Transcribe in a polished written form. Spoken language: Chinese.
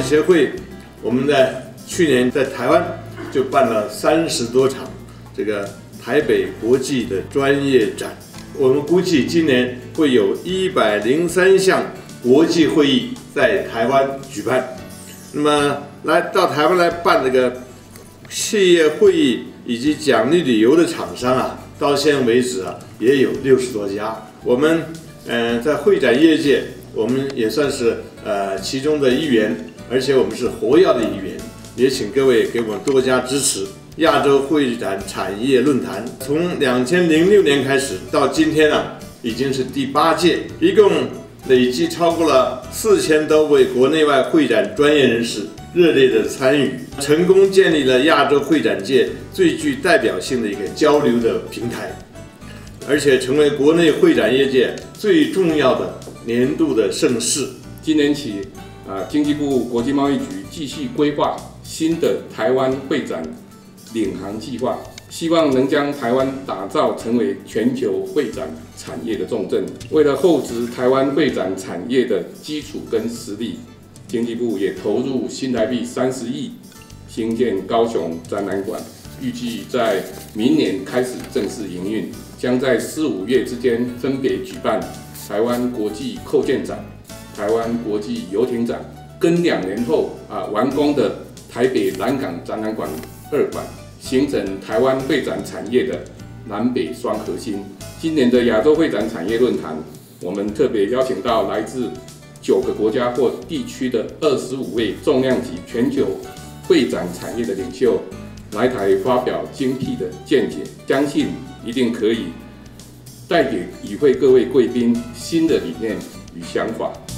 贸协会，我们在去年在台湾就办了30多场这个台北国际的专业展。我们估计今年会有103项国际会议在台湾举办。那么到台湾来办这个企业会议以及奖励旅游的厂商啊，到现在为止啊也有60多家。我们在会展业界，我们也算是其中的一员，而且我们是活跃的一员。也请各位给我们多加支持。亚洲会展产业论坛从2006年开始到今天啊，已经是第8届，一共累计超过了4000多位国内外会展专业人士热烈的参与，成功建立了亚洲会展界最具代表性的一个交流的平台，而且成为国内会展业界最重要的年度的盛事。 今年起，经济部国际贸易局继续规划新的台湾会展领航计划，希望能将台湾打造成为全球会展产业的重镇。为了厚植台湾会展产业的基础跟实力，经济部也投入新台币30亿兴建高雄展览馆，预计在明年开始正式营运，将在4、5月之间分别举办台湾国际扣件展、台湾国际游艇展，跟2年后完工的台北南港展览馆2馆，形成台湾会展产业的南北双核心。今年的亚洲会展产业论坛，我们特别邀请到来自9个国家或地区的25位重量级全球会展产业的领袖来台发表精辟的见解，相信一定可以带给与会各位贵宾新的理念与想法。